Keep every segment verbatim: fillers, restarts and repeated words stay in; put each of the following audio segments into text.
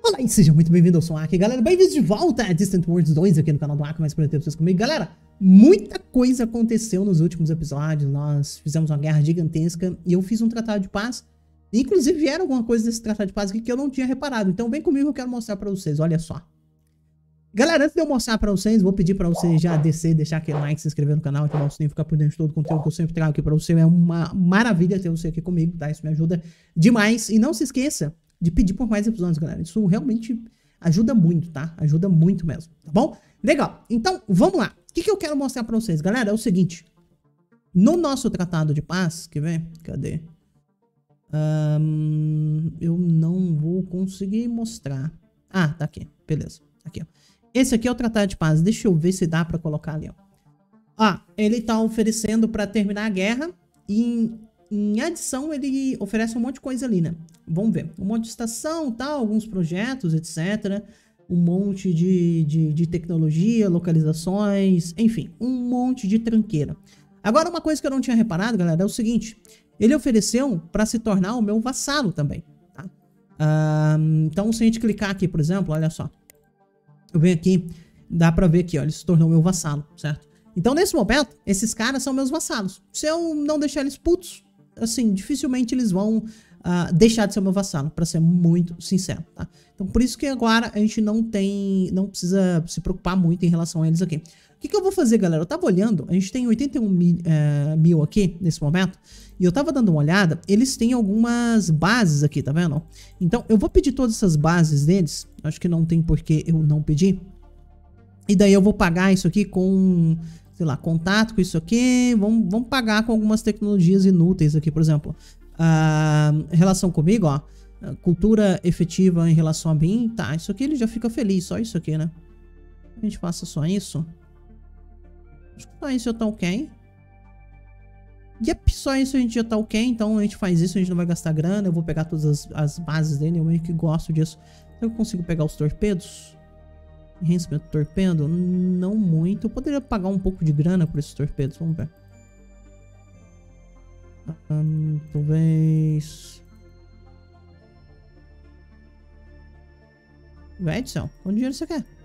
Olá e seja muito bem-vindo, eu sou o Aki, galera, bem-vindos de volta a Distant Worlds dois aqui no canal do Aki, mais por ter vocês comigo. Galera, muita coisa aconteceu nos últimos episódios, nós fizemos uma guerra gigantesca e eu fiz um tratado de paz. Inclusive vieram alguma coisa desse tratado de paz aqui que eu não tinha reparado, então vem comigo que eu quero mostrar pra vocês, olha só. Galera, antes de eu mostrar pra vocês, vou pedir pra vocês já descer, deixar aquele like, se inscrever no canal, ativar o sininho, ficar por dentro de todo o conteúdo que eu sempre trago aqui pra você. É uma maravilha ter você aqui comigo, tá? Isso me ajuda demais. E não se esqueça de pedir por mais episódios, galera. Isso realmente ajuda muito, tá? Ajuda muito mesmo, tá bom? Legal. Então, vamos lá. O que, que eu quero mostrar pra vocês, galera? É o seguinte. No nosso tratado de paz, quer ver? Cadê? Um, eu não vou conseguir mostrar. Ah, tá aqui. Beleza. Aqui, ó. Esse aqui é o tratado de paz. Deixa eu ver se dá pra colocar ali, ó. Ah, ele tá oferecendo pra terminar a guerra e em adição ele oferece um monte de coisa ali, né? Vamos ver. Um monte de estação, tal, alguns projetos, etcétera. Um monte de, de, de tecnologia, localizações, enfim, um monte de tranqueira. Agora, uma coisa que eu não tinha reparado, galera, é o seguinte. Ele ofereceu pra se tornar o meu vassalo também, tá? Ah, então, se a gente clicar aqui, por exemplo, olha só. Eu venho aqui, dá pra ver aqui, ó, ele se tornou meu vassalo, certo? Então, nesse momento, esses caras são meus vassalos. Se eu não deixar eles putos, assim, dificilmente eles vão uh, deixar de ser meu vassalo, pra ser muito sincero, tá? Então, por isso que agora a gente não tem, não precisa se preocupar muito em relação a eles aqui. O que que eu vou fazer, galera? Eu tava olhando, a gente tem oitenta e um mil, uh, mil aqui, nesse momento, e eu tava dando uma olhada, eles têm algumas bases aqui, tá vendo? Então, eu vou pedir todas essas bases deles, acho que não tem por que eu não pedir, e daí eu vou pagar isso aqui com, sei lá, contato com isso aqui, vamos, vamos pagar com algumas tecnologias inúteis aqui, por exemplo, a relação comigo, ó, cultura efetiva em relação a mim, tá, isso aqui ele já fica feliz, só isso aqui, né? A gente passa só isso. Acho que só isso já tá ok. Yep, só isso a gente já tá ok, então a gente faz isso, a gente não vai gastar grana, eu vou pegar todas as, as bases dele, eu meio que gosto disso. Eu consigo pegar os torpedos? Enhancement torpedo? Não muito, eu poderia pagar um pouco de grana por esses torpedos, vamos ver. Um, talvez... Véi do céu, quanto dinheiro você quer?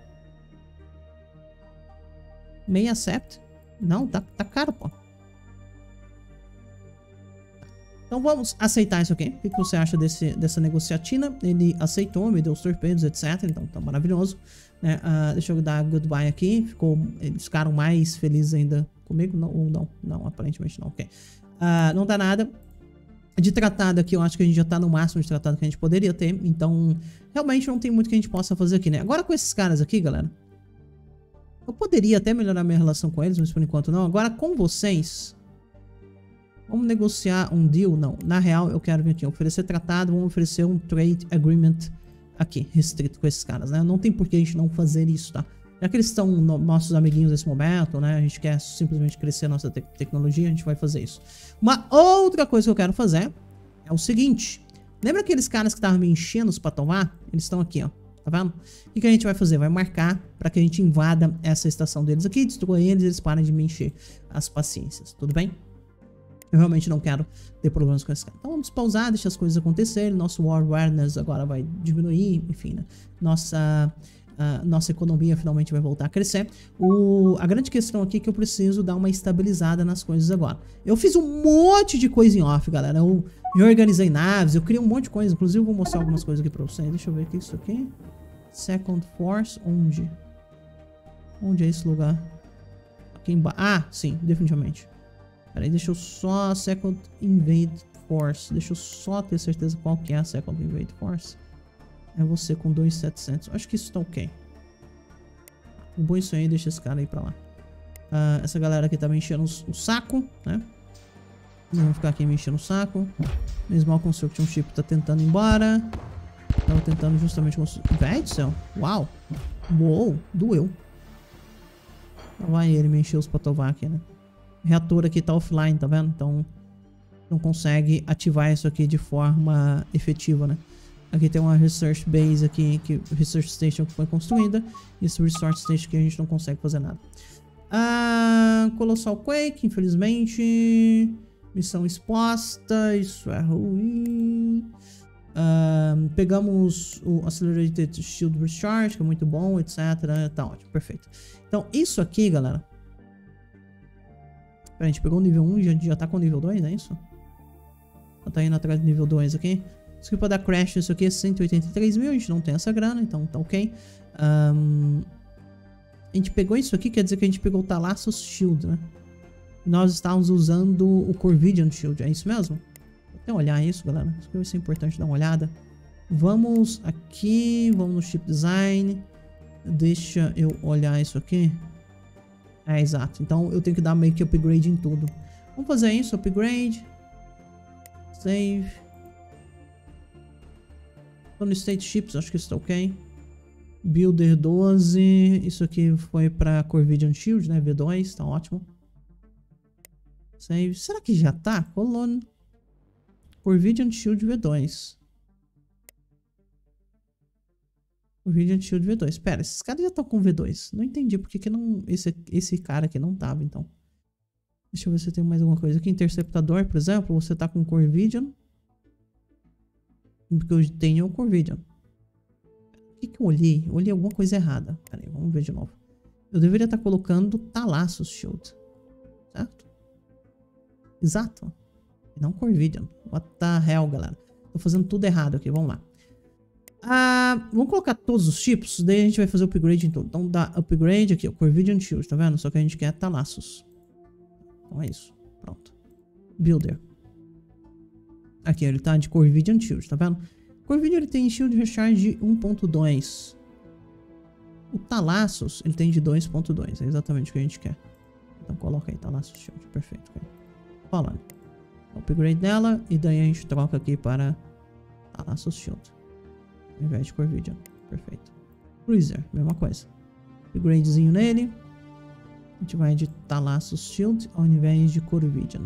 May accept? Não, tá, tá caro, pô. Então vamos aceitar isso aqui. O que, que você acha desse, dessa negociatina? Ele aceitou, me deu os torpedos, etcétera. Então tá maravilhoso, né? Uh, deixa eu dar goodbye aqui. Ficou, eles ficaram mais felizes ainda comigo? Não, ou não? Não, aparentemente não. Ok. Uh, não dá nada. De tratado aqui, eu acho que a gente já tá no máximo de tratado que a gente poderia ter. Então, realmente não tem muito que a gente possa fazer aqui, né? Agora com esses caras aqui, galera. Eu poderia até melhorar minha relação com eles, mas por enquanto não. Agora com vocês... Vamos negociar um deal? Não. Na real, eu quero vir aqui. Oferecer tratado, vamos oferecer um trade agreement aqui, restrito com esses caras, né? Não tem por que a gente não fazer isso, tá? Já que eles são no, nossos amiguinhos nesse momento, né? A gente quer simplesmente crescer a nossa te tecnologia, a gente vai fazer isso. Uma outra coisa que eu quero fazer é o seguinte. Lembra aqueles caras que estavam me enchendo pra tomar? Eles estão aqui, ó. Tá vendo? O que, que a gente vai fazer? Vai marcar pra que a gente invada essa estação deles aqui, destrua eles e eles parem de me encher as paciências. Tudo bem? Eu realmente não quero ter problemas com esse cara. Então vamos pausar, deixar as coisas acontecerem. Nosso War Awareness agora vai diminuir. Enfim, né? Nossa, uh, nossa economia finalmente vai voltar a crescer. O, a grande questão aqui é que eu preciso dar uma estabilizada nas coisas agora. Eu fiz um monte de coisa em off, galera. Eu reorganizei naves, eu criei um monte de coisa. Inclusive eu vou mostrar algumas coisas aqui pra vocês. Deixa eu ver aqui isso aqui. Second Force, onde? Onde é esse lugar? Aqui embaixo. Ah, sim, definitivamente. Peraí, deixa eu só... Second Invade Force. Deixa eu só ter certeza qual que é a Second Invade Force. É você com dois mil e setecentos. Acho que isso tá ok. O bom é isso aí, deixa esse cara aí pra lá. Uh, essa galera aqui tá me enchendo o, o saco, né? Vamos ficar aqui me enchendo o saco. Mesmo o Construction Ship tá tentando ir embora. Tava tentando justamente... Véi do céu. Uau. Uou. Doeu. Lá vai ele me encher os patovar aqui, né? O reator aqui tá offline, tá vendo? Então não consegue ativar isso aqui de forma efetiva, né? Aqui tem uma Research Base aqui, que Research Station que foi construída. E esse Research Station que a gente não consegue fazer nada. Ah, Colossal Quake, infelizmente. Missão exposta, isso é ruim. Uh, pegamos o Accelerated Shield Recharge, que é muito bom, etc. Tá ótimo, perfeito. Então, isso aqui, galera. Pera, a gente pegou o nível um e já, já tá com o nível dois, é isso? Tá indo atrás do nível dois aqui. Isso aqui pra dar crash, isso aqui é cento e oitenta e três mil, a gente não tem essa grana, então tá ok. Um, a gente pegou isso aqui, quer dizer que a gente pegou o Thalassius Shield, né? Nós estávamos usando o Corvidian Shield, é isso mesmo? Vou até olhar isso, galera. Isso aqui vai ser importante dar uma olhada. Vamos aqui, vamos no Chip Design. Deixa eu olhar isso aqui. É, exato. Então eu tenho que dar meio que upgrade em tudo. Vamos fazer isso, upgrade. Save. Tô no State Chips, acho que isso tá ok. Builder doze. Isso aqui foi pra Corvidian Shield, né? V dois, tá ótimo. Save. Será que já tá? Colon. Corvidian Shield V dois. Corvidian Shield V dois. Pera, esses caras já estão com V dois. Não entendi porque que não, esse, esse cara aqui não tava, então. Deixa eu ver se tem mais alguma coisa aqui. Interceptador, por exemplo. Você tá com Corvidian. Porque eu tenho o Corvidian. O que que eu olhei? Eu olhei alguma coisa errada. Pera aí, vamos ver de novo. Eu deveria estar colocando Thalassius Shield. Certo? Exato. Não Corvidian. What the hell, galera? Tô fazendo tudo errado aqui. Vamos lá. Ah, vamos colocar todos os chips. Daí a gente vai fazer o upgrade em tudo. Então dá upgrade aqui. O Corvidian Shield, tá vendo? Só que a gente quer Thalassius. Então é isso. Pronto. Builder. Aqui ele tá de Corvidian Shield, tá vendo? Corvidian ele tem Shield Recharge de um ponto dois. O Thalassius ele tem de dois ponto dois. É exatamente o que a gente quer. Então coloca aí Thalassius Shield. Perfeito. Okay. Falando. Upgrade dela. E daí a gente troca aqui para Thalassius Shield. Ao invés de Corvidian. Perfeito. Cruiser. Mesma coisa. Upgradezinho nele. A gente vai de Thalassius Shield ao invés de Corvidian.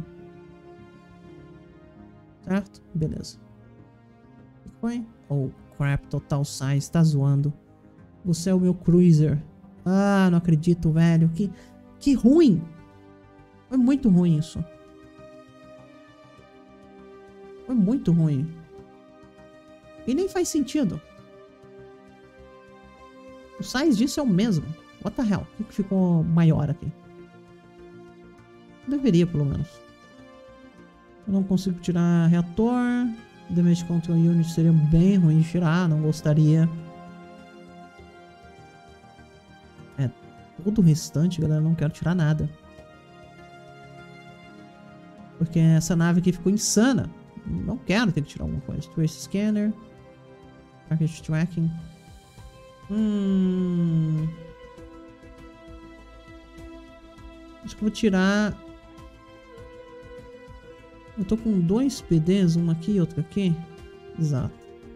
Certo? Beleza. O que foi? Oh, crap. Total Size. Tá zoando. Você é o meu Cruiser. Ah, não acredito, velho. Que, que ruim. Foi muito ruim isso. Foi muito ruim. E nem faz sentido. O size disso é o mesmo. What the hell? O que ficou maior aqui? Deveria, pelo menos. Eu não consigo tirar reator. Damage Control Unit seria bem ruim de tirar. Não gostaria. É, todo o restante, galera, não quero tirar nada. Porque essa nave aqui ficou insana. Não quero ter que tirar alguma coisa. Trace Scanner. Package Tracking. Hum... Acho que eu vou tirar... Eu tô com dois P Ds, um aqui e outro aqui. Exato.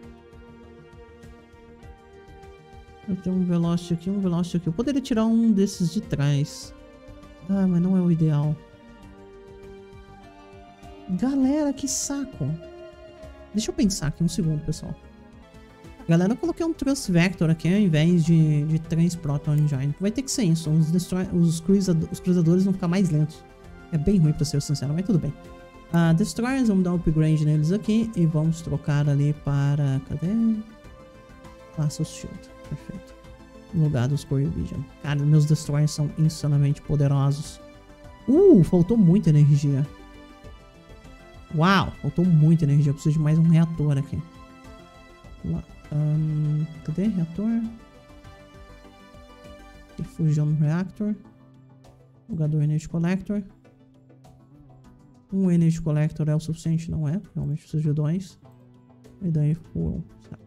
Eu tenho um Velocity aqui, um Velocity aqui. Eu poderia tirar um desses de trás. Ah, mas não é o ideal. Galera, que saco. Deixa eu pensar aqui um segundo, pessoal. Galera, eu coloquei um Thrust Vector aqui ao invés de, de três Proton Engine. Vai ter que ser isso. Os, os, cruzado os cruzadores vão ficar mais lentos. É bem ruim, pra ser sincero, mas tudo bem. Uh, Destroyers, vamos dar um upgrade neles aqui. E vamos trocar ali para... Cadê? Thalassius Shield. Perfeito. No lugar dos Corvidian. Cara, meus Destroyers são insanamente poderosos. Uh, faltou muita energia. Uau, faltou muita energia. Eu preciso de mais um reator aqui. Lá. Um, cadê? Reator. Fusion Reactor. Lugar do Energy Collector. Um Energy Collector é o suficiente? Não é. Realmente preciso de dois. E daí full.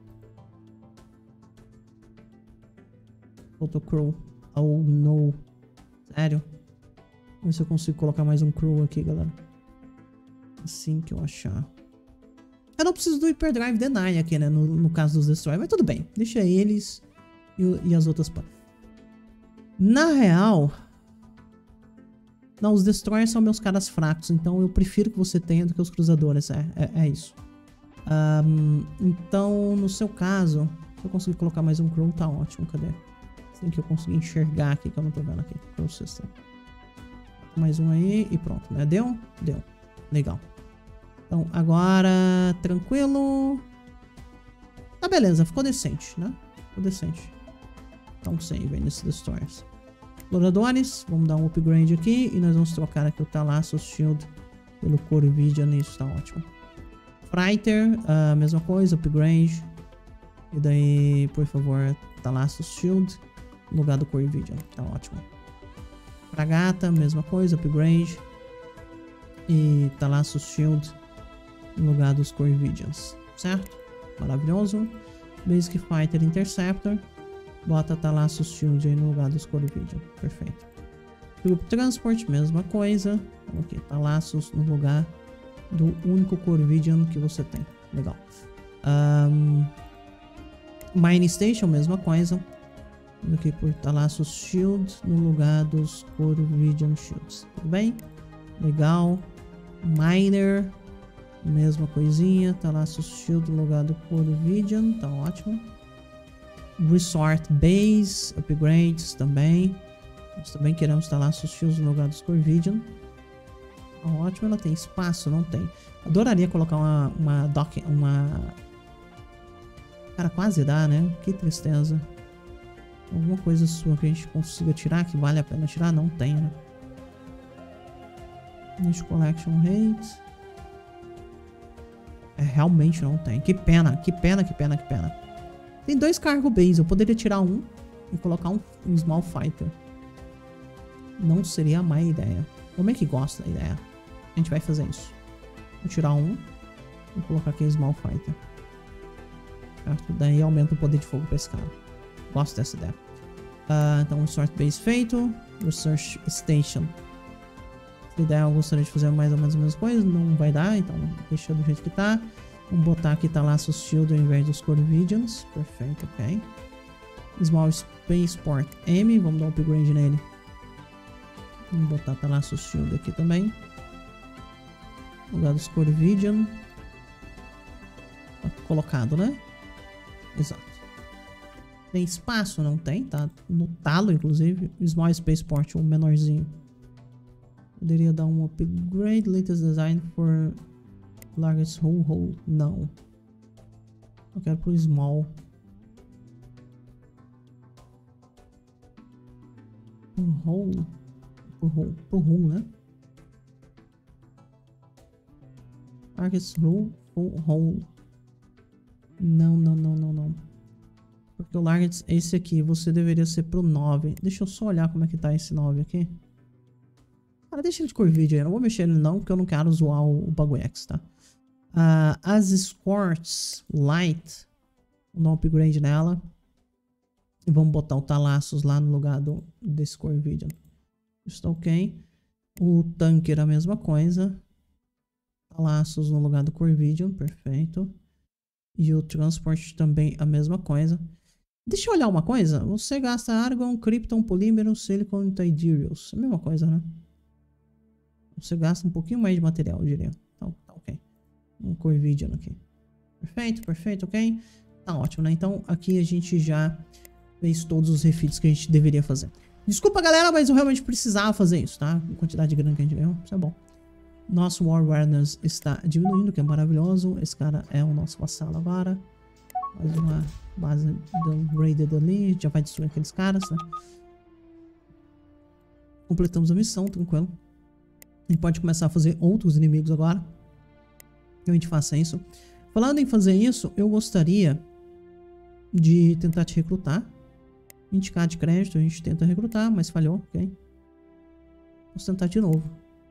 Faltou crew. Oh no. Sério? Vamos ver se eu consigo colocar mais um crew aqui, galera. Assim que eu achar. Eu não preciso do Hyperdrive Deny aqui, né? No, no caso dos Destroyers. Mas tudo bem. Deixa eles e, e as outras partes. Na real... Não, os Destroyers são meus caras fracos. Então eu prefiro que você tenha do que os cruzadores. É, é, é isso. Um, então, no seu caso... Se eu conseguir colocar mais um crew, tá ótimo. Cadê? Assim que eu conseguir enxergar aqui, que eu não tô vendo aqui. Crew System. Mais um aí e pronto, né? Deu? Deu. Legal. Então, agora... Tranquilo. Tá, beleza. Ficou decente, né? Ficou decente. Então, save aí nesse Destroyers. Exploradores. Vamos dar um upgrade aqui. E nós vamos trocar aqui o Thalassius Shield pelo Corvidian. Isso tá ótimo. Freiter. A uh, mesma coisa. Upgrade. E daí, por favor, Thalassius Shield no lugar do Corvidian. Tá ótimo. Fragata. Mesma coisa. Upgrade. E Thalassius Shield no lugar dos Corvidians. Certo? Maravilhoso. Basic Fighter Interceptor. Bota Thalassius Shield aí no lugar dos Corvidian. Perfeito. Grupo Transport, mesma coisa. Ok, Thalassius no lugar do único Corvidian que você tem. Legal. Um, Mine Station, mesma coisa. Aqui por Thalassius Shield no lugar dos Corvidian Shields. Tudo bem? Legal. Miner. Mesma coisinha. Thalassius Shield no lugar do Corvidian. Tá ótimo. Resort Base. Upgrades também. Nós também queremos Thalassius Shield no lugar dos Corvidian. Tá ótimo. Ela tem espaço? Não tem. Adoraria colocar uma, uma dock. Uma... Cara, quase dá, né? Que tristeza. Alguma coisa sua que a gente consiga tirar, que vale a pena tirar? Não tem, né? Niche Collection Rate. É, realmente não tem. Que pena, que pena, que pena, que pena. Tem dois cargo base. Eu poderia tirar um e colocar um, um Small Fighter. Não seria a má ideia. Como é que gosta da ideia? A gente vai fazer isso. Vou tirar um e colocar aqui Small Fighter. Certo? Daí aumenta o poder de fogo pra esse cara. Gosto dessa ideia. Uh, então, Resort Base feito. Research Station. Essa ideia eu gostaria de fazer mais ou menos as mesmas coisas. Não vai dar, então deixa do jeito que tá. Vamos botar aqui Thalassius Shield ao invés dos Corvidians. Perfeito, ok. Small Spaceport M. Vamos dar um upgrade nele. Vamos botar Thalassius Shield aqui também. No lugar dos Corvidian. Tá colocado, né? Exato. Tem espaço? Não tem, tá no talo, inclusive. Small Spaceport, um menorzinho. Poderia dar um upgrade. Latest design for largest hole hole. Não. Eu quero pro small. Um hole. Por hole, por hole, né? Largest hole hole. Não, não, não, não, não. Porque o Largest, esse aqui, você deveria ser pro nove. Deixa eu só olhar como é que tá esse nove aqui. Cara, deixa ele de Corvidian aí. Eu não vou mexer ele não, porque eu não quero zoar o, o bagulho X, tá? Uh, as Squirts Light. Vou dar um upgrade nela. E vamos botar o Thalassius lá no lugar do, desse Corvidian. Isso tá ok. O Tanker a mesma coisa. Thalassius no lugar do Corvidian. Perfeito. E o Transport também a mesma coisa. Deixa eu olhar uma coisa. Você gasta Argon, Krypton, Polímero, Silicon e Tidirius. A mesma coisa, né? Você gasta um pouquinho mais de material, eu diria. Então, tá ok. Um Corvidian aqui. Perfeito, perfeito, ok. Tá ótimo, né? Então, aqui a gente já fez todos os refits que a gente deveria fazer. Desculpa, galera, mas eu realmente precisava fazer isso, tá? A quantidade grande que a gente ganhou. Isso é bom. Nosso War Awareness está diminuindo, que é maravilhoso. Esse cara é o nosso vassalo agora. Mais uma base do Raided ali. Já vai destruir aqueles caras, né? Completamos a missão, tranquilo. A gente pode começar a fazer outros inimigos agora. Que a gente faça isso. Falando em fazer isso, eu gostaria de tentar te recrutar. vinte k de crédito, a gente tenta recrutar, mas falhou, ok? Vamos tentar de novo.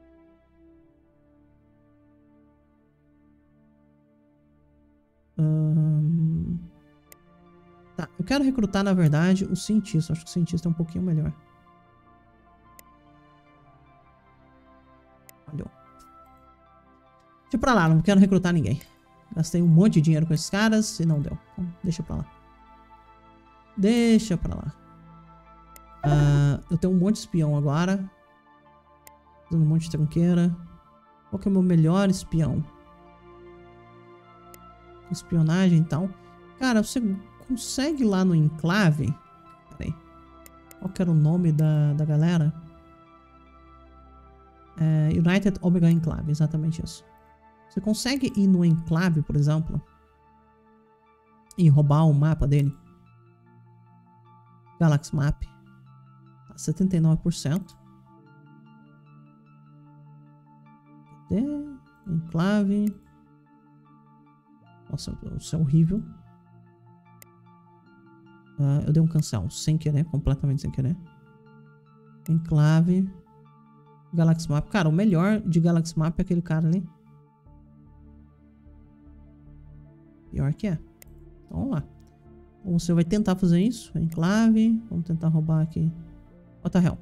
Hum... Tá, eu quero recrutar, na verdade, o cientista. Acho que o cientista é um pouquinho melhor. Falhou. Deixa pra lá, não quero recrutar ninguém. Gastei um monte de dinheiro com esses caras e não deu. Então, deixa pra lá. Deixa pra lá. Uh, eu tenho um monte de espião agora. Fazendo um monte de tranqueira. Qual que é o meu melhor espião? Espionagem e tal. Cara, você consegue lá no enclave? Peraí. Qual que era o nome da, da galera? É, United Omega Enclave, exatamente isso. Você consegue ir no enclave, por exemplo? e roubar o mapa dele. Galaxy Map. setenta e nove por cento. Cadê? Enclave. Nossa, isso é horrível. Uh, eu dei um cancel sem querer, completamente sem querer. Enclave. Galaxy Map. Cara, o melhor de Galaxy Map é aquele cara ali. Pior que é. Então vamos lá. Então, você vai tentar fazer isso. Enclave. Vamos tentar roubar aqui. What the hell?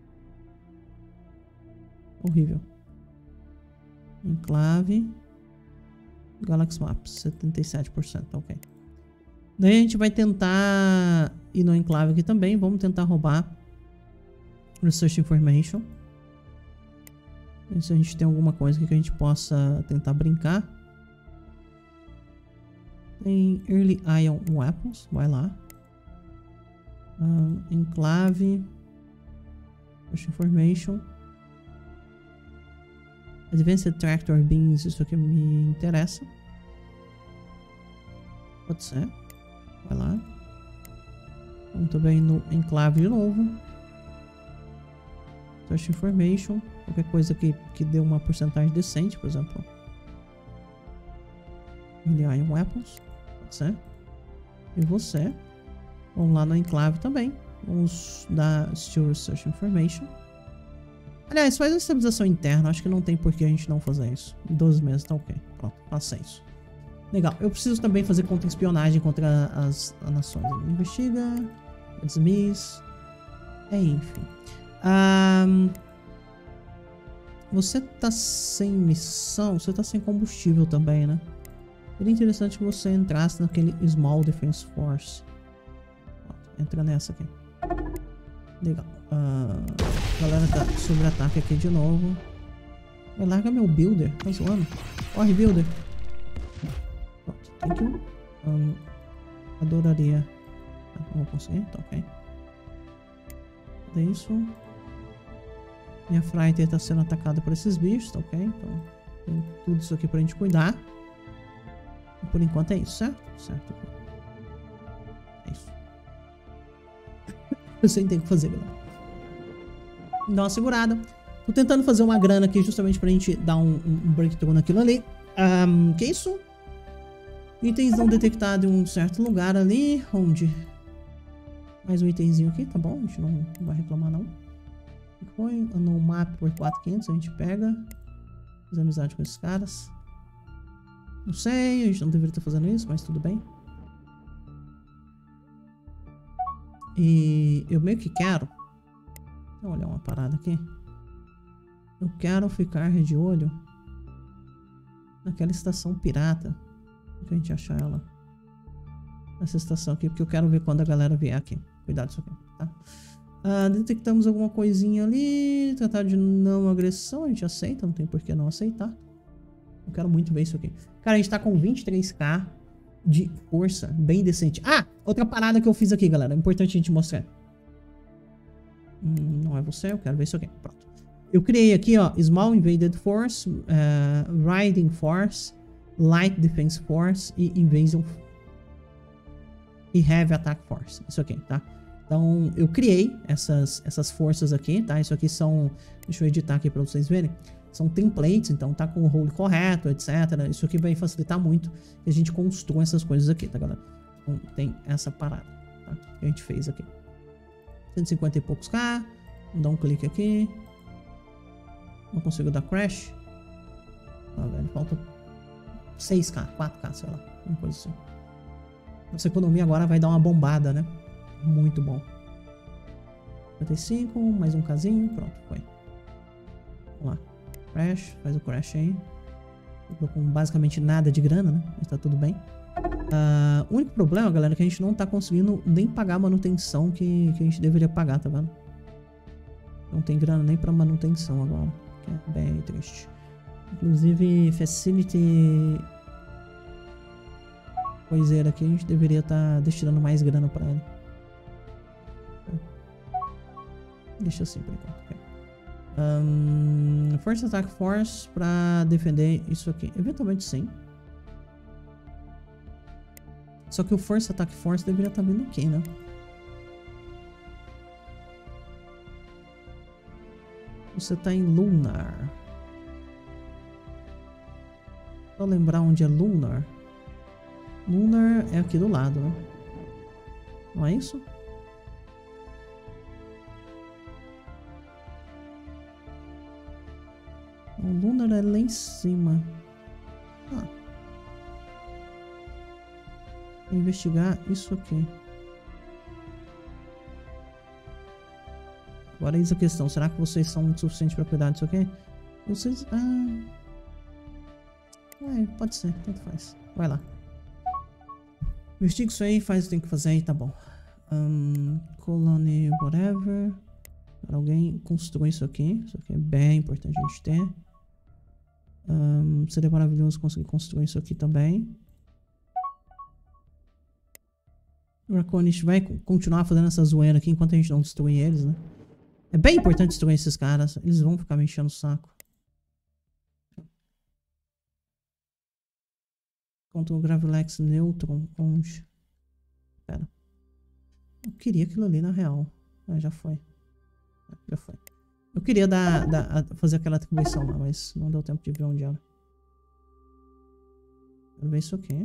Horrível. Enclave. Galaxy Map. setenta e sete por cento. Ok. Daí a gente vai tentar ir no enclave aqui também. Vamos tentar roubar Research Information. Ver se a gente tem alguma coisa aqui que a gente possa tentar brincar. Tem Early Ion Weapons. Vai lá. Um, enclave. Research Information. Advanced Tractor Beams. Isso aqui me interessa. Pode ser. Vai lá. Vamos também no enclave de novo. Search Information. Qualquer coisa que, que dê uma porcentagem decente, por exemplo. Ion Weapons. Pode ser. E você. Vamos lá no enclave também. Vamos dar Still Research Information. Aliás, faz uma estabilização interna. Acho que não tem por que a gente não fazer isso. Em doze meses tá ok. Pronto, faça isso. Legal. Eu preciso também fazer contra-espionagem contra as, as nações. Investiga. Dismiss. Enfim. Um, você tá sem missão. Você tá sem combustível também, né? Seria interessante que você entrasse naquele Small Defense Force. Entra nessa aqui. Legal. Uh, a galera tá sob ataque aqui de novo. Vai, larga meu builder. Tá zoando? Corre, builder. Pronto. Thank you. Um, adoraria. Ah, não vou conseguir. Tá ok. Cadê isso? Minha Freiter tá sendo atacada por esses bichos. Tá ok. Então tem tudo isso aqui pra gente cuidar. E por enquanto é isso, certo? Certo. É isso. Eu sei que tem que fazer, galera. Dá uma segurada. Tô tentando fazer uma grana aqui justamente pra gente dar um, um breakthrough naquilo ali. Um, que isso? Itens não detectados em um certo lugar ali. Onde? Mais um itemzinho aqui, tá bom? A gente não, não vai reclamar, não. Foi no mapa por quatro mil e quinhentos, a gente pega. Faz amizade com esses caras. Não sei, a gente não deveria estar fazendo isso, mas tudo bem. E eu meio que quero... Deixa eu olhar uma parada aqui. Eu quero ficar de olho naquela estação pirata. Que a gente achar ela. Essa estação aqui, porque eu quero ver quando a galera vier aqui. Cuidado isso aqui, tá? Ah, detectamos alguma coisinha ali. Tratar de não agressão, a gente aceita, não tem por que não aceitar. Eu quero muito ver isso aqui. Cara, a gente tá com vinte e três K de força, bem decente. Ah, outra parada que eu fiz aqui, galera. É importante a gente mostrar. Hum, não é você, eu quero ver isso aqui. Pronto. Eu criei aqui, ó, Small Invaded Force, uh, Riding Force, Light Defense Force e Invasion e Heavy Attack Force. Isso aqui, tá? Então, eu criei essas, essas forças aqui, tá? Isso aqui são... Deixa eu editar aqui pra vocês verem. São templates, então tá com o role correto, etcétera. Isso aqui vai facilitar muito que a gente construa essas coisas aqui, tá, galera? Então, tem essa parada, tá? Que a gente fez aqui. cento e cinquenta e poucos K. Vamos dar um clique aqui. Não consigo dar crash. Ah, velho, falta seis K, quatro K, sei lá. Uma coisa assim. Nossa economia agora vai dar uma bombada, né? Muito bom. cinquenta e cinco, mais um Kzinho. Pronto, foi. Vamos lá. Crash, faz o crash aí. Eu tô com basicamente nada de grana, né? Mas tá tudo bem. Uh, o único problema, galera, é que a gente não tá conseguindo nem pagar a manutenção que, que a gente deveria pagar, tá vendo? Não tem grana nem pra manutenção agora. Que é bem triste. Inclusive, Facility coiseira aqui, a gente deveria estar tá destinando mais grana pra ele. Deixa assim por enquanto. Okay. Um, First Attack Force pra defender isso aqui. Eventualmente sim. Só que o Force Attack Force deveria estar vindo aqui, né? Você tá em Lunar. Só lembrar onde é Lunar. Lunar é aqui do lado, né? Não é isso? O Lunar é lá em cima. Ah. Vou investigar isso aqui. Agora eis a questão. Será que vocês são o suficiente para cuidar disso aqui? Vocês... Ah... É, pode ser. Tanto faz. Vai lá. Investiga isso aí. Faz o que tem que fazer aí. Tá bom. Um, colony whatever. Para alguém construir isso aqui. Isso aqui é bem importante a gente ter. Um, seria maravilhoso conseguir construir isso aqui também. O Draconish vai continuar fazendo essa zoeira aqui enquanto a gente não destruir eles, né? É bem importante destruir esses caras. Eles vão ficar me enchendo o saco. Contra o Gravilex Neutron. Onde? Pera. Eu queria aquilo ali na real. Ah, já foi. Ah, já foi. Eu queria dar, dar, fazer aquela atribuição lá, mas não deu tempo de ver onde era. Quero ver isso aqui.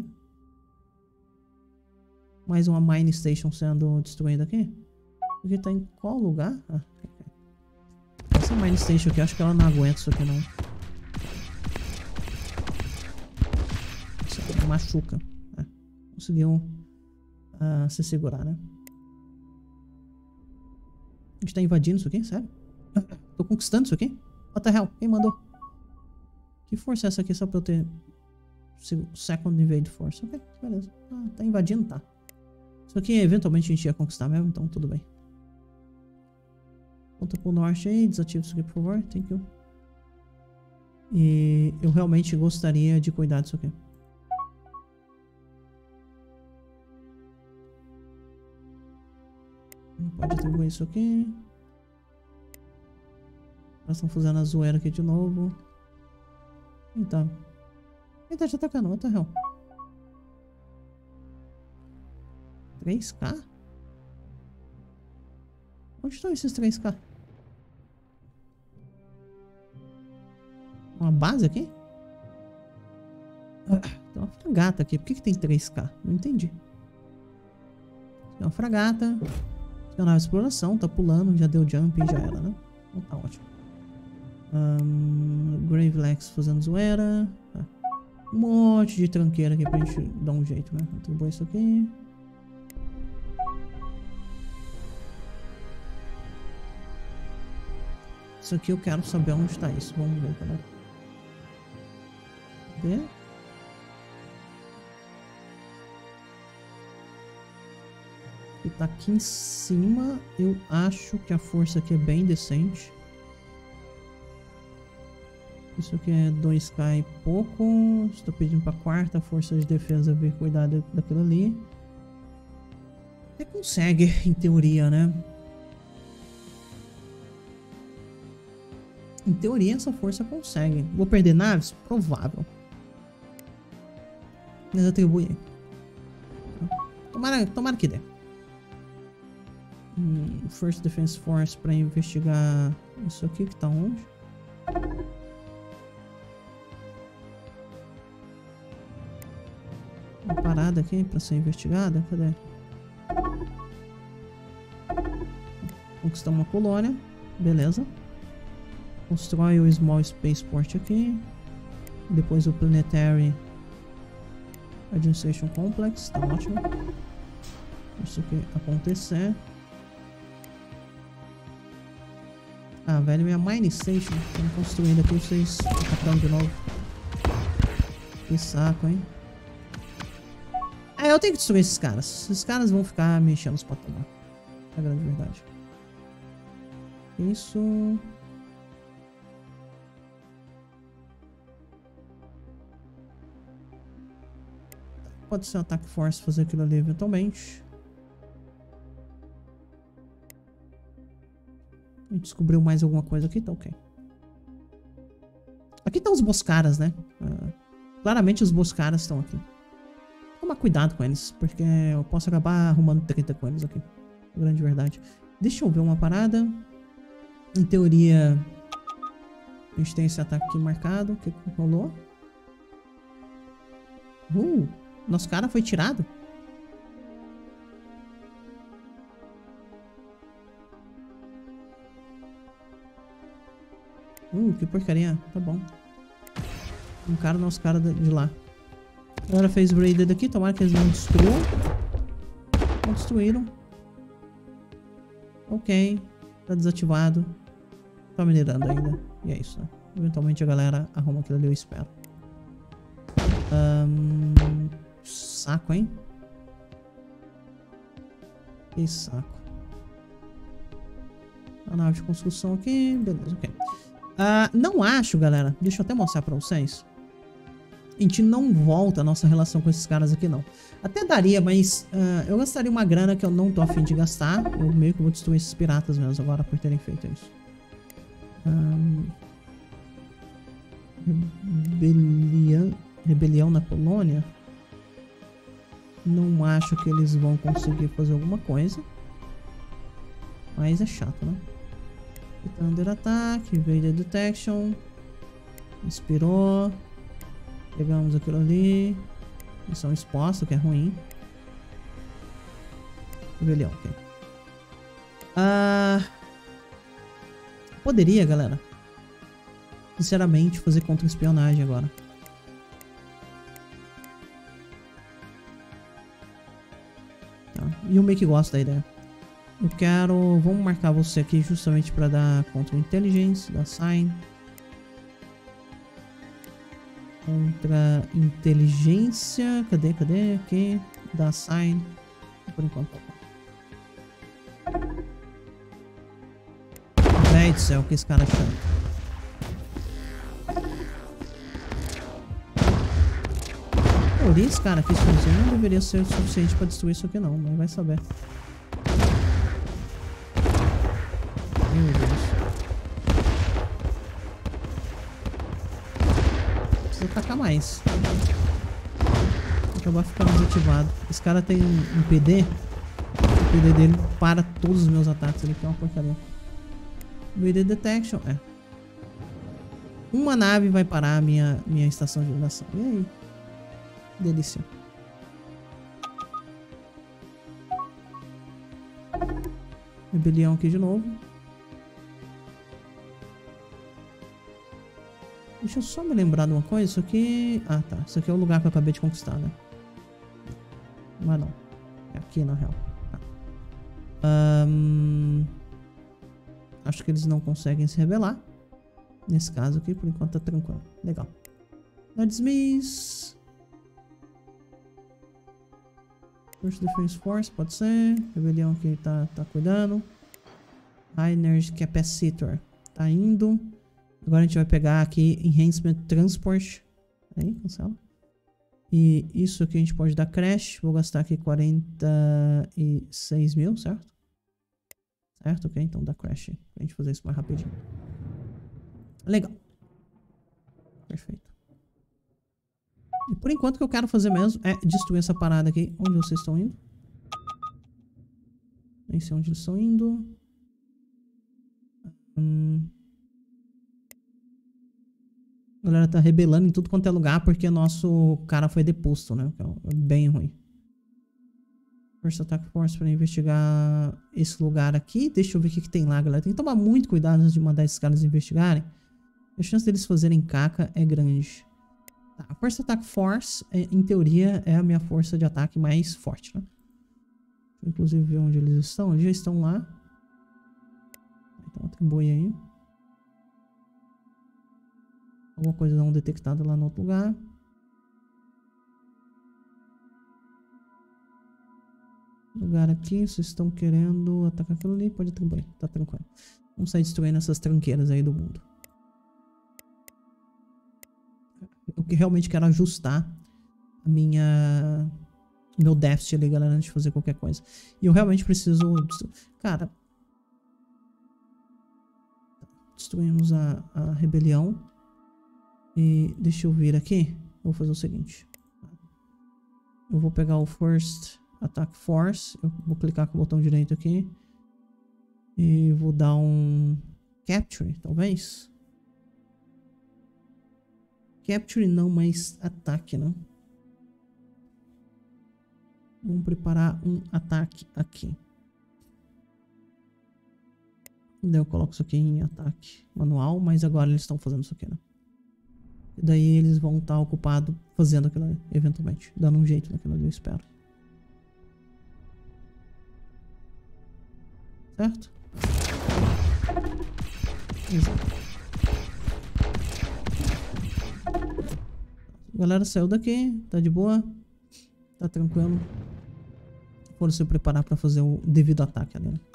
Mais uma Mine Station sendo destruída aqui. Porque tá em qual lugar? Ah, ok. Essa Mine Station aqui, acho que ela não aguenta isso aqui não. Isso aqui machuca. É, conseguiu uh, se segurar, né? A gente tá invadindo isso aqui? Sério? Tô conquistando isso aqui? What the hell? Quem mandou? Que força é essa aqui só pra eu ter Second Invade Force? Ok, beleza. Ah, tá invadindo? Tá. Isso aqui eventualmente a gente ia conquistar mesmo, então tudo bem. Volta pro norte aí, desativa isso aqui por favor, thank you. E eu realmente gostaria de cuidar disso aqui. Não pode atribuir isso aqui. Elas estão fazendo a zoeira aqui de novo. Então. Ele tá te atacando, what the hell? três K? Onde estão esses três K? Uma base aqui? Ah, tem uma fragata aqui. Por que, que tem três K? Não entendi. Tem uma fragata. Tem uma nave de exploração. Tá pulando. Já deu jump e já era, né? Então tá ótimo. Um, Gravelex fazendo zoeira. Ah, um monte de tranqueira aqui pra gente dar um jeito, né? Atribui isso aqui. Isso aqui eu quero saber onde está isso. Vamos ver, galera. Cadê? Ele tá aqui em cima. Eu acho que a força aqui é bem decente. Isso aqui é dois K e pouco. Estou pedindo para a quarta força de defesa vir cuidar daquilo ali. Você consegue, em teoria, né? Em teoria, essa força consegue. Vou perder naves? Provável. Mas atribui. Tomara, tomara que dê. Hum, First Defense Force para investigar isso aqui que tá onde? Uma parada aqui para ser investigada. Cadê? Conquistar uma colônia. Beleza. Constrói o Small Spaceport aqui. Depois o Planetary Administration Complex. Tá ótimo. Isso aqui acontecer. Ah, velho, minha Mine Station. Estamos construindo aqui. Vocês atacando de novo. Que saco, hein? É, eu tenho que destruir esses caras. Esses caras vão ficar me enchendo os patamar. É a grande verdade. Isso. Pode ser um ataque force fazer aquilo ali eventualmente. A gente descobriu mais alguma coisa aqui, tá ok. Aqui estão os Boscaras, né? Uh, claramente os Boscaras estão aqui. tomar cuidado com eles, porque eu posso acabar arrumando treta com eles aqui. Grande verdade. Deixa eu ver uma parada. Em teoria, a gente tem esse ataque aqui marcado. O que que rolou? Uh, nosso cara foi tirado. Uh, que porcaria. Tá bom. Um cara, nosso cara de lá. Agora fez raided aqui. Tomara que eles não destruam. Não destruíram. Ok. Tá desativado. Tá minerando ainda. E é isso, né? Eventualmente a galera arruma aquilo ali, eu espero. Um, saco, hein? Que saco. A nave de construção aqui. Beleza, ok. Uh, não acho, galera. Deixa eu até mostrar pra vocês. A gente não volta a nossa relação com esses caras aqui, não. Até daria, mas uh, eu gastaria uma grana que eu não tô afim de gastar. Eu meio que vou destruir esses piratas mesmo agora por terem feito isso. Um, rebelião, rebelião na Polônia. Não acho que eles vão conseguir fazer alguma coisa. Mas é chato, né? Thunder Attack, Invader Detection. Inspirou. Pegamos aquilo ali. Missão exposta, que é ruim. Rebelião, ok. Ah, poderia, galera, sinceramente, fazer contra-espionagem agora. Tá. E o meio que gosta da ideia. Eu quero... Vamos marcar você aqui justamente para dar contra-intelligence, da sign. Contra inteligência. Cadê? Cadê? Aqui. Da sign. Por enquanto. Véi do céu, que esse cara chama. Por isso, cara, que isso não deveria ser o suficiente pra destruir isso aqui, não. Mas vai saber. Meu Deus. Precisa atacar mais. Vou acabar ficando desativado. Esse cara tem um P D. O P D dele para todos os meus ataques. Ele tem uma porcaria. Invader Detection. É. Uma nave vai parar a minha, minha estação de geração. E aí? Delícia. Rebelião aqui de novo. Deixa eu só me lembrar de uma coisa. Isso aqui... Ah, tá. Isso aqui é o lugar que eu acabei de conquistar, né? Mas não. É aqui, na real. Tá. Um... Acho que eles não conseguem se rebelar. Nesse caso aqui, por enquanto tá tranquilo. Legal. Let's miss. First Defense Force, pode ser. Rebelião aqui tá, tá cuidando. High Energy Capacitor. Tá indo. Agora a gente vai pegar aqui Enhancement Transport. Aí, cancela. E isso aqui a gente pode dar crash. Vou gastar aqui quarenta e seis mil, certo? Certo, ok. Então dá crash. Pra gente fazer isso mais rapidinho. Legal. Perfeito. E por enquanto o que eu quero fazer mesmo é destruir essa parada aqui. Onde vocês estão indo? Nem sei onde eles estão indo. Hum... A galera tá rebelando em tudo quanto é lugar porque nosso cara foi deposto, né? É bem ruim. First Attack Force para investigar esse lugar aqui. Deixa eu ver o que, que tem lá, galera. Tem que tomar muito cuidado antes de mandar esses caras investigarem. A chance deles fazerem caca é grande. Tá, a First Attack Force, em teoria, é a minha força de ataque mais forte, né? Inclusive ver onde eles estão. Eles já estão lá. Então atribui aí. Alguma coisa não detectada lá no outro lugar. Lugar aqui, vocês estão querendo atacar aquilo ali? Pode atribuir, tá tranquilo. Vamos sair destruindo essas tranqueiras aí do mundo. Eu que realmente quero ajustar a minha... meu déficit ali, galera, antes de fazer qualquer coisa. E eu realmente preciso... Cara... Destruímos a, a rebelião. E deixa eu vir aqui. Vou fazer o seguinte. Eu vou pegar o First Attack Force. Eu vou clicar com o botão direito aqui. E vou dar um Capture, talvez. Capture não, mas ataque, né? Vamos preparar um ataque aqui. Daí eu coloco isso aqui em ataque manual, mas agora eles estão fazendo isso aqui, né? E daí eles vão estar ocupados fazendo aquilo ali, eventualmente. Dando um jeito naquilo ali, eu espero. Certo? Exato. A galera saiu daqui, tá de boa. Tá tranquilo. Foram se preparar pra fazer o devido ataque ali, né?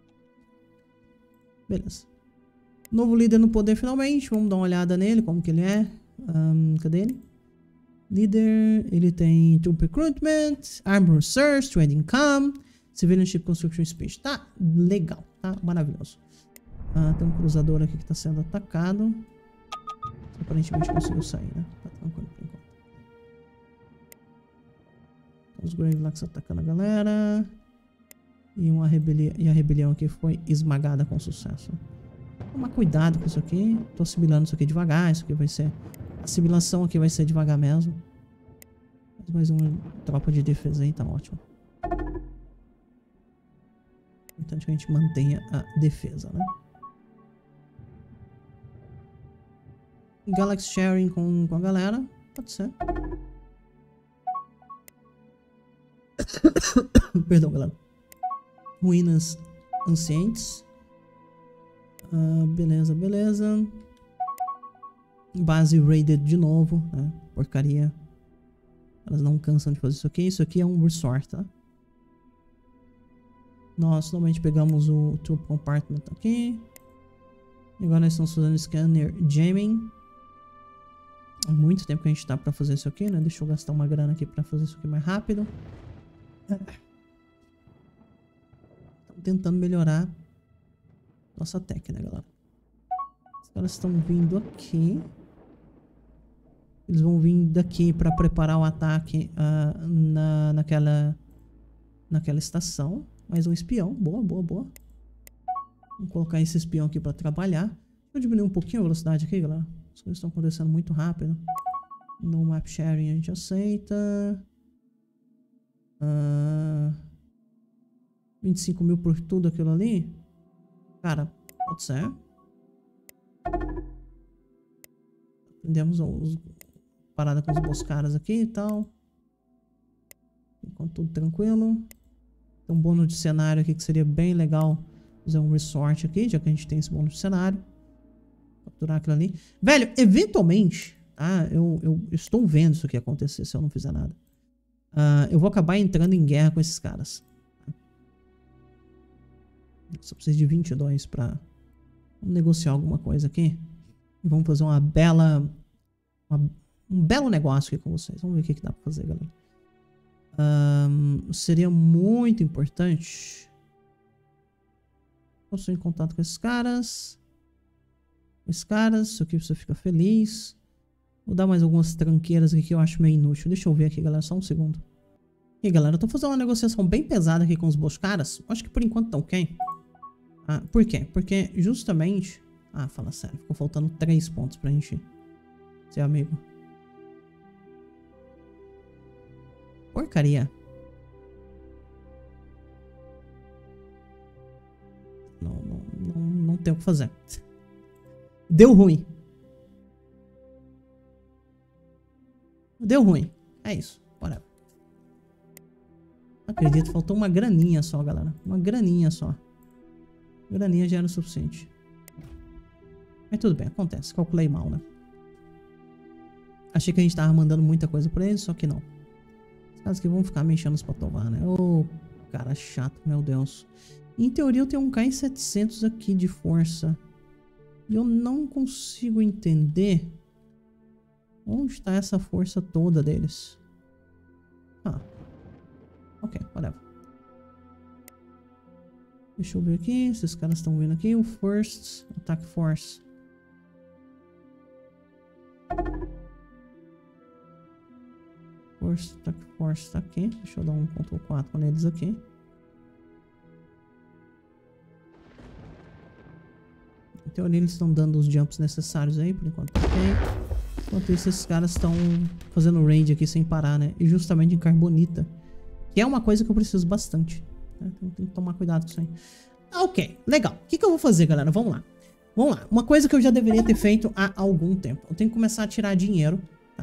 Beleza. Novo líder no poder finalmente. Vamos dar uma olhada nele, como que ele é. Um, cadê ele? Líder, ele tem Troop Recruitment, Armor Research, Trade Income, Civilianship Construction Speech. Tá legal, tá maravilhoso. Ah, tem um cruzador aqui que tá sendo atacado. Aparentemente conseguiu sair, né? Tá tranquilo por enquanto. Os Gravelax atacando a galera. E, uma rebelião, e a rebelião aqui foi esmagada com sucesso. Tomar cuidado com isso aqui. Tô assimilando isso aqui devagar. Isso aqui vai ser... A assimilação aqui vai ser devagar mesmo. Mais uma tropa de defesa aí, tá ótimo. Importante que a gente mantenha a defesa, né? Galaxy Sharing com, com a galera. Pode ser. Perdão, galera. Ruínas ancientes. Uh, beleza, beleza. Base raided de novo, né? Porcaria. Elas não cansam de fazer isso aqui. Isso aqui é um resort, tá? Nós normalmente pegamos o troop compartment aqui. E agora nós estamos fazendo scanner jamming. Há muito tempo que a gente tá pra fazer isso aqui, né? Deixa eu gastar uma grana aqui pra fazer isso aqui mais rápido. Estamos tentando melhorar nossa tech, né, galera? Os caras estão vindo aqui. Eles vão vir daqui pra preparar o ataque uh, na, naquela, naquela estação. Mais um espião. Boa, boa, boa. Vamos colocar esse espião aqui pra trabalhar. Deixa eu diminuir um pouquinho a velocidade aqui, galera. As coisas estão acontecendo muito rápido. No map sharing a gente aceita. Uh, vinte e cinco mil por tudo aquilo ali. Cara, pode ser. Aprendemos os parada com os boscaras aqui e tal. Enquanto tudo tranquilo. Tem um bônus de cenário aqui que seria bem legal fazer um resort aqui, já que a gente tem esse bônus de cenário. Capturar aquilo ali. Velho, eventualmente, tá? Eu, eu estou vendo isso aqui acontecer se eu não fizer nada. Uh, eu vou acabar entrando em guerra com esses caras. Só preciso de vinte e dois pra vamos negociar alguma coisa aqui. E vamos fazer uma bela... Uma, um belo negócio aqui com vocês. Vamos ver o que, que dá pra fazer, galera. Um, seria muito importante... Eu estou em contato com esses caras. Esses caras. Isso aqui você fica feliz. Vou dar mais algumas tranqueiras aqui que eu acho meio inútil. Deixa eu ver aqui, galera. Só um segundo. E aí, galera, eu tô fazendo uma negociação bem pesada aqui com os boscaras. Acho que por enquanto tá ok. Ah, por quê? Porque justamente... Ah, fala sério. Ficou faltando três pontos pra gente ser amigo. Porcaria. Não, não, não, não tem o que fazer. Deu ruim. Deu ruim. É isso. Bora. Acredito, faltou uma graninha só, galera. Uma graninha só. Graninha já era o suficiente. Mas tudo bem, acontece. Calculei mal, né? Achei que a gente tava mandando muita coisa pra eles, só que não. Os caras que vão ficar me enchendo os patovar, né? Ô, cara chato, meu Deus. Em teoria eu tenho um K em setecentos aqui de força. E eu não consigo entender onde está essa força toda deles. Ah. Ok, whatever. Deixa eu ver aqui. Esses caras estão vindo aqui. O First Attack Force. Force, Attack Force tá aqui. Deixa eu dar um control quatro neles aqui. Em teoria eles estão dando os jumps necessários aí, por enquanto tá ok. Enquanto isso, esses caras estão fazendo raid aqui sem parar, né? E justamente em Carbonita. Que é uma coisa que eu preciso bastante. Né? Então tem que tomar cuidado com isso aí. Ok, legal. O que, que eu vou fazer, galera? Vamos lá. Vamos lá. Uma coisa que eu já deveria ter feito há algum tempo. Eu tenho que começar a tirar dinheiro, tá?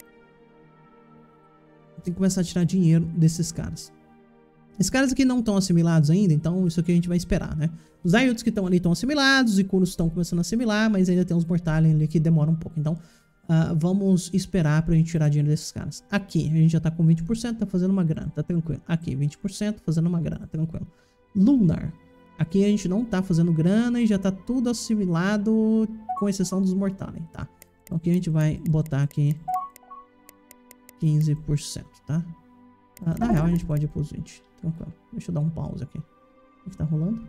Eu tenho que começar a tirar dinheiro desses caras. Esses caras aqui não estão assimilados ainda, então isso aqui a gente vai esperar, né? Os Daiuts que estão ali estão assimilados, os Ikuros estão começando a assimilar, mas ainda tem uns Mortalion ali que demoram um pouco. Então, uh, vamos esperar pra gente tirar dinheiro desses caras. Aqui, a gente já tá com vinte por cento, tá fazendo uma grana, tá tranquilo. Aqui, vinte por cento, fazendo uma grana, tranquilo. Lunar. Aqui a gente não tá fazendo grana e já tá tudo assimilado, com exceção dos Mortalion, tá? Então aqui a gente vai botar aqui quinze por cento, tá? Uh, na real, a gente pode ir pros vinte. Tranquilo. Deixa eu dar um pause aqui. O que tá rolando?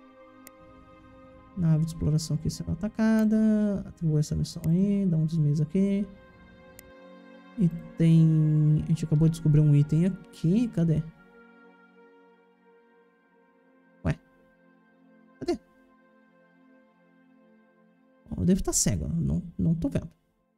Nave de exploração aqui sendo atacada. Atribui essa missão aí. Dá um desmiz aqui. E tem... A gente acabou de descobrir um item aqui. Cadê? Ué. Cadê? Eu devo estar cego. Não, não tô vendo.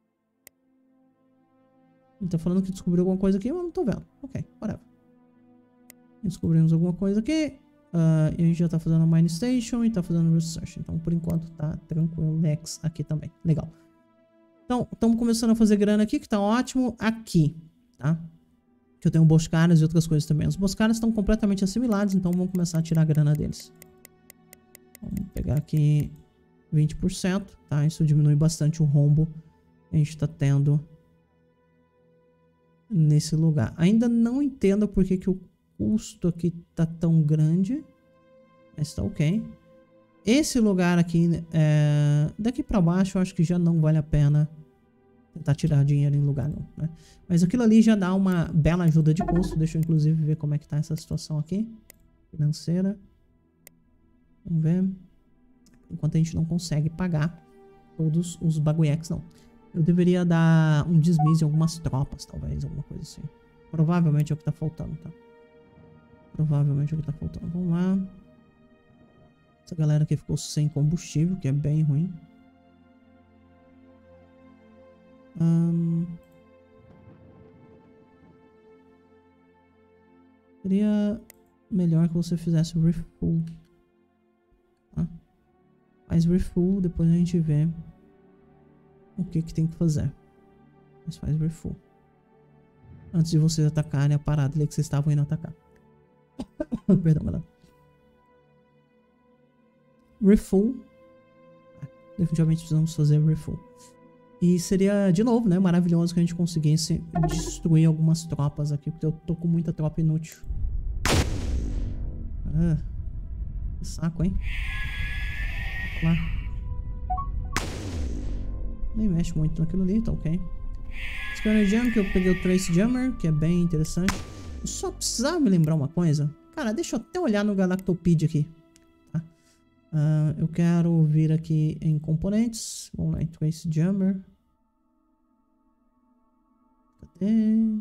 Ele tá falando que descobriu alguma coisa aqui, mas eu não tô vendo. Ok, whatever. Descobrimos alguma coisa aqui. Uh, e a gente já tá fazendo a Mine Station e tá fazendo Research. Então, por enquanto, tá tranquilo. Lex aqui também. Legal. Então, estamos começando a fazer grana aqui, que tá ótimo. Aqui, tá? Que eu tenho Boscaras e outras coisas também. Os Boscaras estão completamente assimilados, então vamos começar a tirar a grana deles. Vamos pegar aqui vinte por cento, tá? Isso diminui bastante o rombo que a gente tá tendo nesse lugar. Ainda não entendo por que que o custo aqui tá tão grande, mas tá ok. Esse lugar aqui, é... daqui pra baixo, eu acho que já não vale a pena tentar tirar dinheiro em lugar nenhum, né? Mas aquilo ali já dá uma bela ajuda de custo. Deixa eu inclusive ver como é que tá essa situação aqui. Financeira. Vamos ver. Enquanto a gente não consegue pagar todos os bagulheques, não. Eu deveria dar um desmiss em algumas tropas, talvez, alguma coisa assim. Provavelmente é o que tá faltando, tá? Provavelmente é o que tá faltando. Vamos lá. Essa galera aqui ficou sem combustível, que é bem ruim. Hum... Seria melhor que você fizesse o refuel. Tá? Faz refuel, depois a gente vê o que que tem que fazer. Mas faz refuel. Antes de vocês atacarem a parada ali que vocês estavam indo atacar. Perdão, galera. Refuel. Definitivamente precisamos fazer refuel. E seria, de novo, né, maravilhoso que a gente conseguisse destruir algumas tropas aqui, porque eu tô com muita tropa inútil. Ah, que saco, hein? Lá. Nem mexe muito naquilo ali, tá ok. Scanner Jam, que eu peguei o Trace Jammer, que é bem interessante. Eu só precisava me lembrar uma coisa. Cara, deixa eu até olhar no Galactopedia aqui. Tá? Uh, eu quero vir aqui em componentes. Vamos lá, em Trace Jammer. Cadê?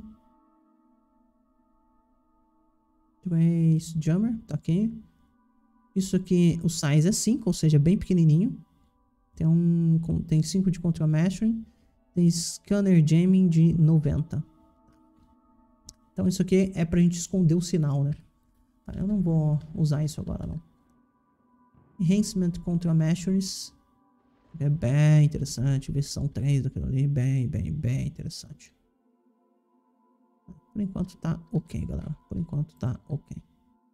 Trace Jammer, tá aqui. Isso aqui, o size é cinco, ou seja, bem pequenininho. Tem um, tem cinco de Control Mastering. Tem Scanner Jamming de noventa. Então isso aqui é pra gente esconder o sinal, né? Eu não vou usar isso agora, não. Enhancement Control Measures. É bem interessante. Versão três daquilo ali. Bem, bem, bem interessante. Por enquanto tá ok, galera. Por enquanto tá ok.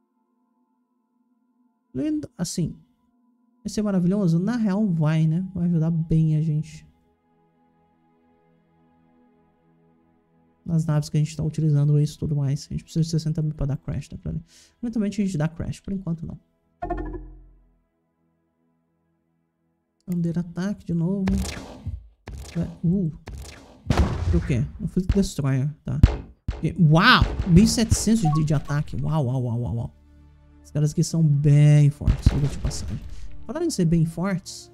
Lindo. Assim. Vai ser maravilhoso? Na real vai, né? Vai ajudar bem a gente. Nas naves que a gente tá utilizando isso e tudo mais. A gente precisa de sessenta mil pra dar crash naquilo ali. Eventualmente a gente dá crash. Por enquanto não. Under Attack de novo. Uh. O que? Um Fleet Destroyer, tá. Uau! mil e setecentos de, de ataque. Uau, uau, uau, uau, uau. Os caras aqui são bem fortes. Eu vou te passar. Falaram de ser bem fortes.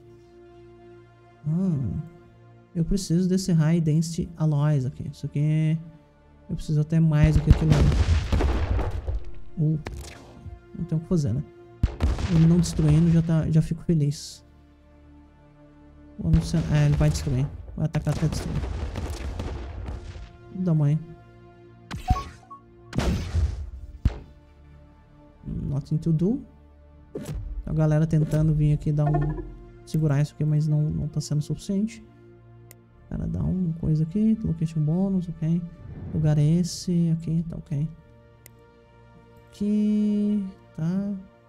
Ah, eu preciso desse High Density Alloys aqui. Isso aqui Eu preciso até mais do que aquilo ali. Uh, não tem o que fazer, né? Ele não destruindo, já, tá, já fico feliz. É, ele vai destruir. Vai atacar até destruir. Da mãe. Nothing to do. A galera tentando vir aqui dar um... segurar isso aqui, mas não, não tá sendo suficiente. Cara, dá uma coisa aqui. Location bônus, ok. Lugar é esse. Aqui, tá ok. Aqui... Tá...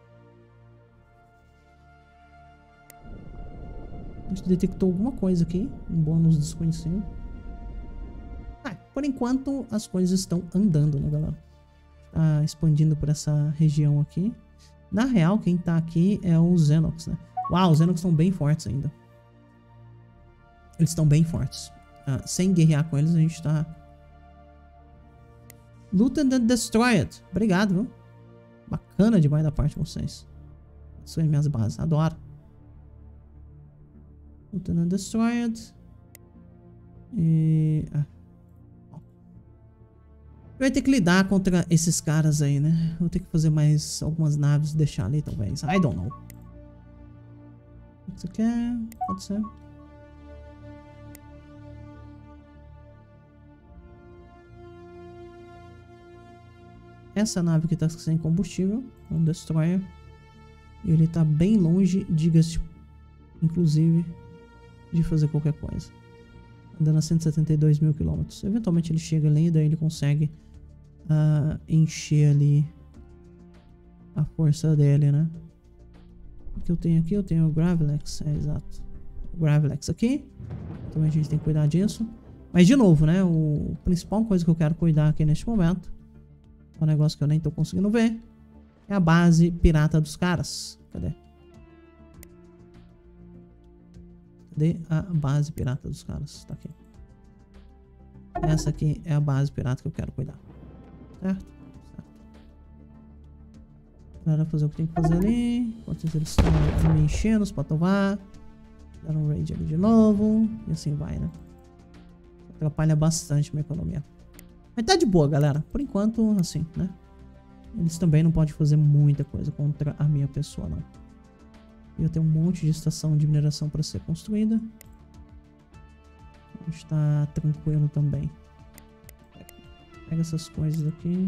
A gente detectou alguma coisa aqui. Um bônus desconhecido. Ah, por enquanto as coisas estão andando, né, galera? Tá expandindo por essa região aqui. Na real, quem tá aqui é o Xenox, né? Uau, os Xenox estão bem fortes ainda. Eles estão bem fortes. Ah, sem guerrear com eles, a gente tá... Looted and Destroyed. Obrigado, viu? Bacana demais da parte de vocês. Isso aí, minhas bases. Adoro. Looted and Destroyed. E... Ah. Vai ter que lidar contra esses caras aí, né? Vou ter que fazer mais algumas naves e deixar ali, talvez. I don't know. O que você quer? Pode ser. Essa nave que tá sem combustível, um destroyer. E ele tá bem longe, diga-se, inclusive, de fazer qualquer coisa. Andando a cento e setenta e dois mil quilômetros. Eventualmente ele chega ali, daí ele consegue uh, encher ali a força dele, né? O que eu tenho aqui? Eu tenho o Gravilex, é exato. O Gravilex aqui. Então a gente tem que cuidar disso. Mas de novo, né? O principal coisa que eu quero cuidar aqui neste momento, é um negócio que eu nem tô conseguindo ver, é a base pirata dos caras. Cadê? Cadê a base pirata dos caras? Tá aqui. Essa aqui é a base pirata que eu quero cuidar. Certo? Certo. Galera, fazer o que tem que fazer ali. Enquanto eles estão me enchendo os patovar. Dar um raid ali de novo. E assim vai, né? Atrapalha bastante minha economia. Mas tá de boa, galera. Por enquanto, assim, né? Eles também não podem fazer muita coisa contra a minha pessoa, não. E eu tenho um monte de estação de mineração para ser construída. A gente tá tranquilo também. Pega essas coisas aqui.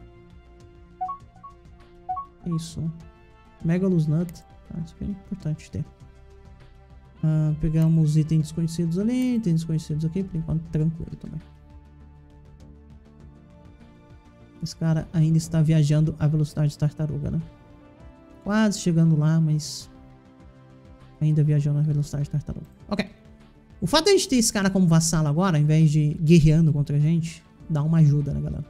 Isso. Megalus Nut. Ah, isso aqui é importante ter. Ah, pegamos itens desconhecidos ali. Itens desconhecidos aqui. Por enquanto, tranquilo também. Esse cara ainda está viajando à velocidade de tartaruga, né? Quase chegando lá, mas... ainda viajando à velocidade de tartaruga. Ok. O fato de a gente ter esse cara como vassalo agora, ao invés de guerreando contra a gente, dá uma ajuda, né, galera?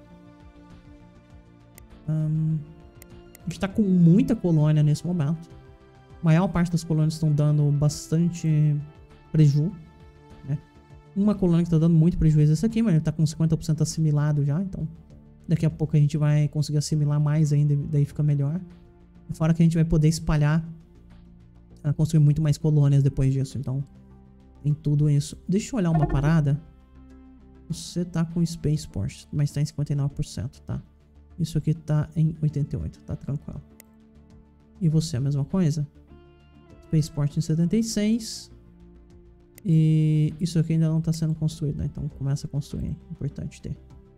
Um, a gente tá com muita colônia nesse momento. A maior parte das colônias estão dando bastante prejuízo, né? Uma colônia que tá dando muito prejuízo é essa aqui, mas ele tá com cinquenta por cento assimilado já, então... daqui a pouco a gente vai conseguir assimilar mais ainda, daí fica melhor. Fora que a gente vai poder espalhar, uh, construir muito mais colônias depois disso. Então, tem tudo isso. Deixa eu olhar uma parada. Você tá com Spaceport, mas tá em cinquenta e nove por cento, tá? Isso aqui tá em oitenta e oito por cento, tá tranquilo. E você, a mesma coisa? Spaceport em setenta e seis por cento. E isso aqui ainda não tá sendo construído, né? Então começa a construir, importante ter.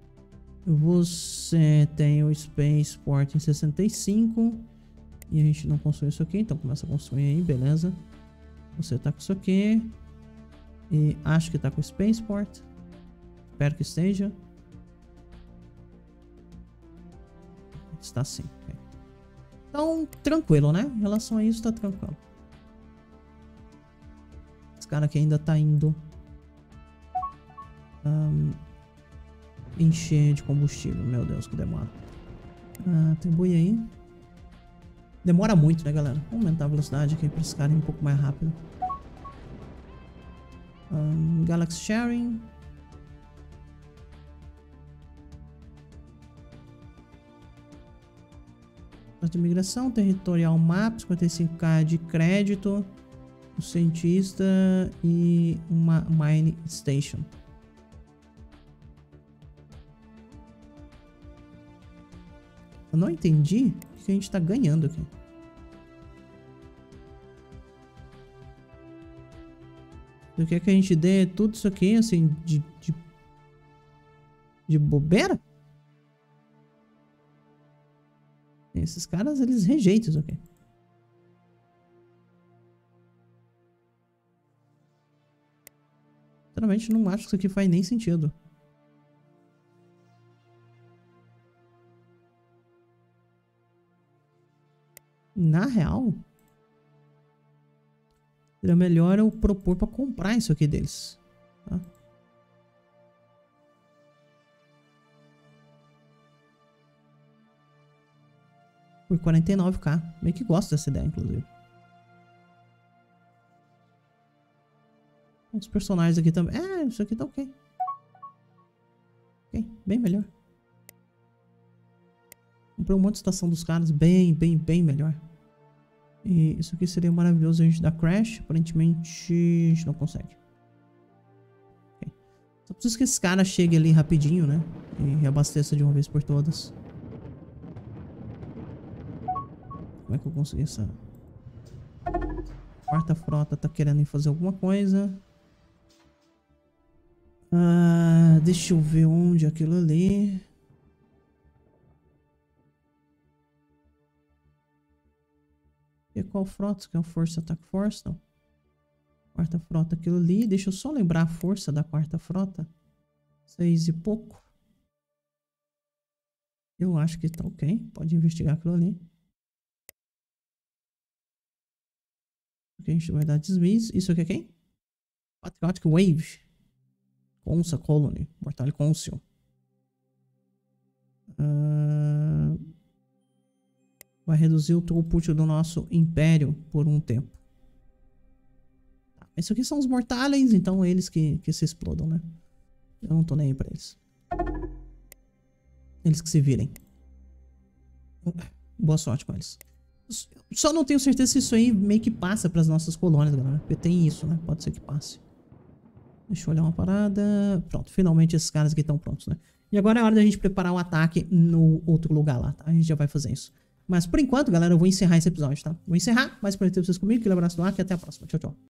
Você tem o Spaceport em sessenta e cinco. E a gente não construiu isso aqui, então começa a construir aí, beleza. Você tá com isso aqui. E acho que tá com o Spaceport. Espero que esteja. Está sim. Okay. Então, tranquilo, né? Em relação a isso, tá tranquilo. Esse cara aqui ainda tá indo... Um, encher de combustível. Meu Deus, que demora. Ah, tem boi aí. Demora muito, né, galera? Vamos aumentar a velocidade aqui para esse cara ir um pouco mais rápido. Um, Galaxy Sharing. De migração, territorial map, cinquenta e cinco K de crédito. O cientista e uma mine station. Eu não entendi o que a gente tá ganhando aqui. Tu quer que a gente dê tudo isso aqui, assim, de... De, de bobeira? Esses caras, eles rejeitam isso aqui. Sinceramente, não acho que isso aqui faz nem sentido. Na real, seria melhor eu propor pra comprar isso aqui deles. Tá? Por quarenta e nove k. Meio que gosto dessa ideia, inclusive. Os personagens aqui também. É, isso aqui tá ok. Ok, bem melhor. Comprei um monte de estação dos caras. Bem, bem, bem melhor. E isso aqui seria maravilhoso a gente dar crash. Aparentemente a gente não consegue. Okay. Só preciso que esse cara chegue ali rapidinho, né? E reabasteça de uma vez por todas. Como é que eu consegui essa... Quarta frota tá querendo ir fazer alguma coisa. Ah, deixa eu ver onde é aquilo ali. E qual frota? Que é o Força Attack Force? Não. Quarta frota, aquilo ali. Deixa eu só lembrar a força da quarta frota. Seis e pouco. Eu acho que tá ok. Pode investigar aquilo ali. Aqui a gente vai dar dismiss. Isso aqui é quem? Patriotic Wave. Consa Colony. Mortale Consul. Uh, vai reduzir o throughput do nosso império por um tempo. Tá, isso aqui são os Mortales, então eles que, que se explodam, né? Eu não tô nem aí pra eles. Eles que se virem. Boa sorte com eles. Só não tenho certeza se isso aí meio que passa pras nossas colônias, galera. Porque tem isso, né? Pode ser que passe. Deixa eu olhar uma parada. Pronto, finalmente esses caras aqui estão prontos, né? E agora é hora da gente preparar o ataque no outro lugar lá, tá? A gente já vai fazer isso. Mas por enquanto, galera, eu vou encerrar esse episódio, tá? Vou encerrar, mas por ter vocês comigo. Aquele abraço do ar e até a próxima. Tchau, tchau.